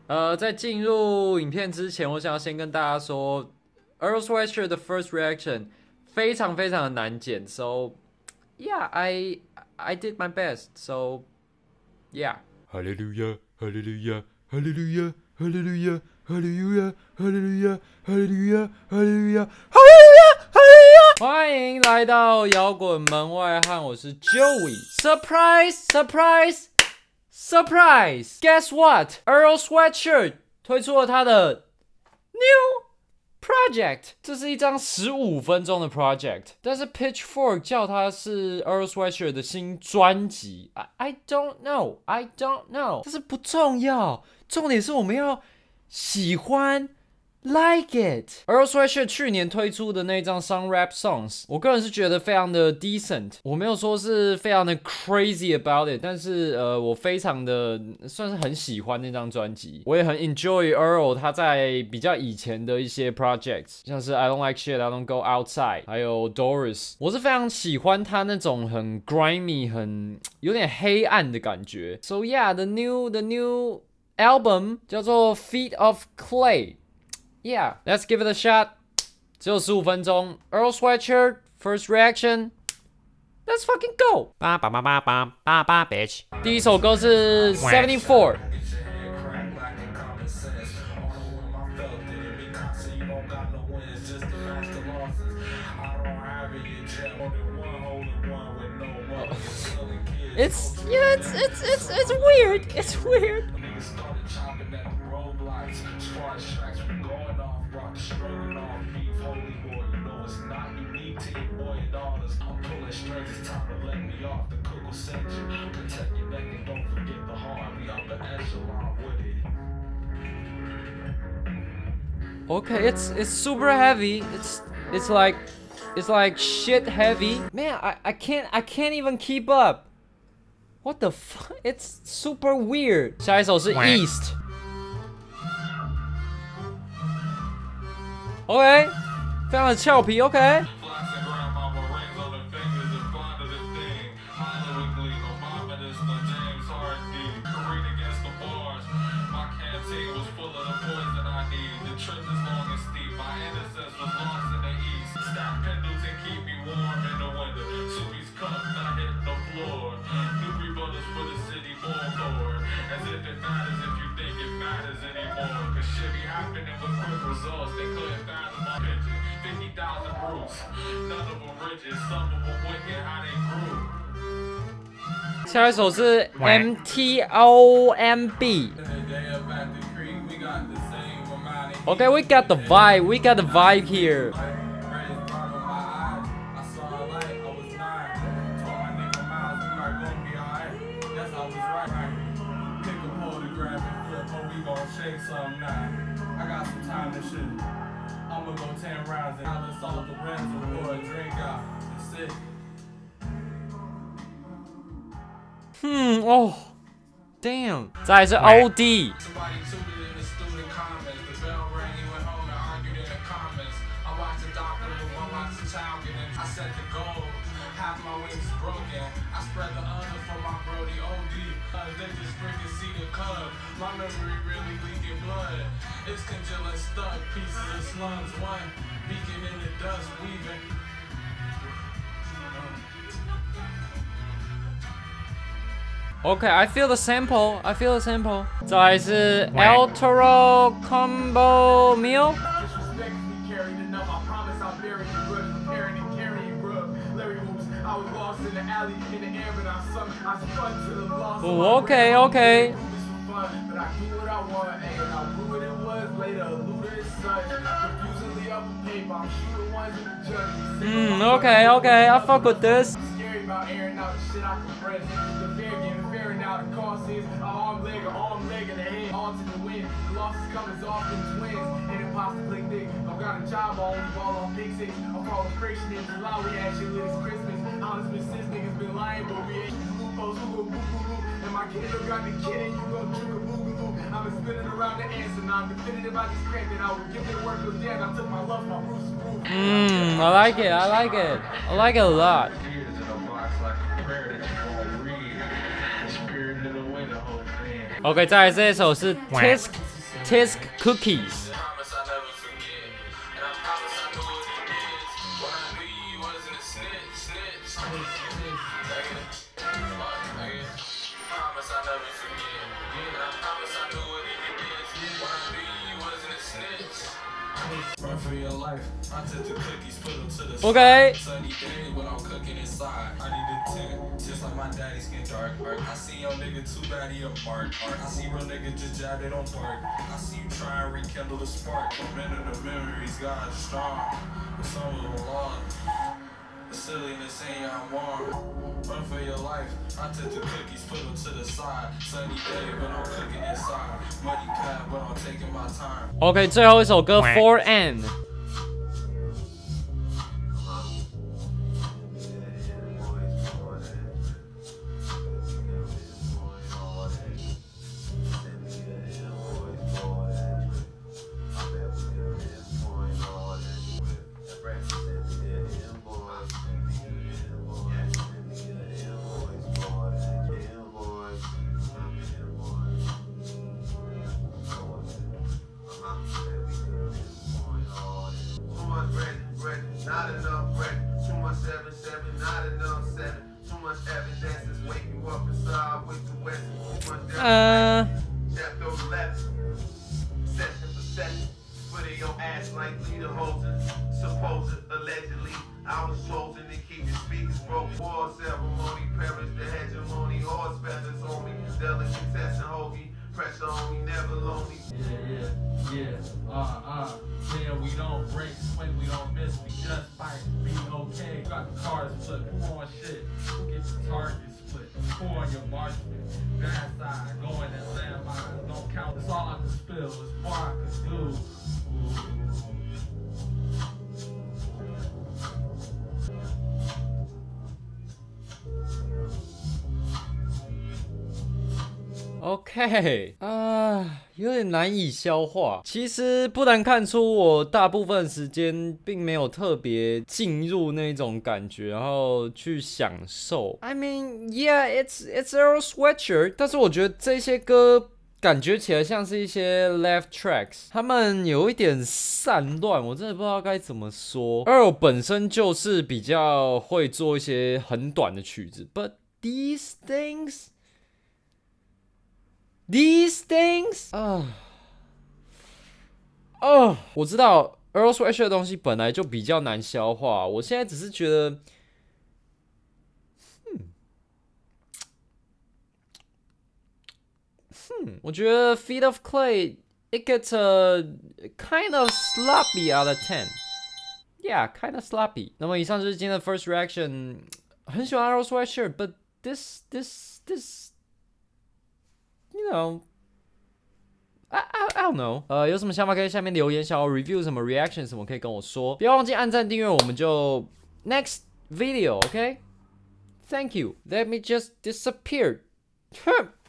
在进入影片之前，我想要先跟大家说 ，Earl Sweatshirt 的 first reaction 非常非常的难剪 ，so yeah, I did my best, so yeah. Hallelujah, hallelujah, hallelujah, hallelujah, hallelujah, hallelujah, hallelujah, hallelujah, hallelujah, hallelujah. 欢迎来到摇滚门外汉，我是 Joey。Surprise, surprise, surprise! Guess what? Earl Sweatshirt 推出了他的 new project。这是一张15分钟的 project， 但是 Pitchfork 叫它是 Earl Sweatshirt 的新专辑。I don't know, I don't know。但是不重要，重点是我们要喜欢。Like it， Earl Sweatshirt 去年推出的那张 Sun Rap Songs， 我个人是觉得非常的 decent， 我没有说是非常的 crazy about it， 但是我非常的算是很喜欢那张专辑，我也很 enjoy Earl 他在比较以前的一些 projects， 像是 I Don't Like Shit, I Don't Go Outside， 还有 Doris， 我是非常喜欢他那种很 grimy 很有点黑暗的感觉。So yeah, the new album 叫做 Feet of Clay。Yeah, let's give it a shot. 只有15分钟。Earl Sweatshirt, first reaction. Let's fucking go. 叭叭叭叭叭叭叭 bitch。 第一首歌是74。It's weird. It's weird. Okay, it's super heavy. It's like shit heavy. Man, I can't even keep up. What the fuck? It's super weird. 下一首是 East. OK， 非常的俏皮。OK。下一首是 MTOMB。Okay, we got the vibe. We got the vibe here. Oh, damn. 再来是 OD。Okay, I feel the sample. I feel the sample. 再来是 El Toro Combo Meal。Okay, okay. Okay, okay. I fuck with this. I like it. I like it. I like it a lot. OK， 再来这一首是 Tisk Tisk cookies. Okay. Sunny day when I'm cooking inside. I need a tent, just like my daddy's skin dark. I see your nigga too bad he a mark. I see real niggas just jab they don't bark. I see you try and rekindle the spark. A minute of memories, God strong, but some of them long. The silliness ain't y'all warm. Run for your life. I took the cookies, put them to the side. Sunny day, but I'm cooking inside. Muddy path, but I'm taking my time. OK， 最后一首歌 4N。 Not enough bread, too much 7-7, not enough 7. Too much evidence is waking you up inside with the West. Too much chapter 11, session for session. Put in your ass like leader holding. Supposed, allegedly, I was chosen to keep the speakers broke. War ceremony, perish the hegemony, horse feathers on me, delicatessen hoagie. Pressure on me, never lonely. Yeah. Yeah, we don't break, swing, we don't miss, we just fight. Be okay. Got the cards flipped, on shit. Get your target split. Pour on your marksman. Bad side, going and landmines. Don't count. It's all I can spill. It's far I can do. OK， 有点难以消化。其实不难看出，我大部分时间并没有特别进入那种感觉，然后去享受。I mean, yeah, it's Earl Sweatshirt， 但是我觉得这些歌感觉起来像是一些 left tracks， 他们有一点散乱，我真的不知道该怎么说。Earl 本身就是比较会做一些很短的曲子 ，but these things，我知道 Earl Sweatshirt 的东西本来就比较难消化，我现在只是觉得，我觉得 Feet of Clay it gets a kind of sloppy out of 10， yeah, kind of sloppy。那么以上就是今天的 first reaction， 很喜欢 Earl Sweatshirt，but this。You know, I don't know. 有什么想法可以在下面留言，想要 review 什么 reaction 什么可以跟我说。不要忘记按赞订阅，我们就 next video, okay? Thank you. Let me just disappear.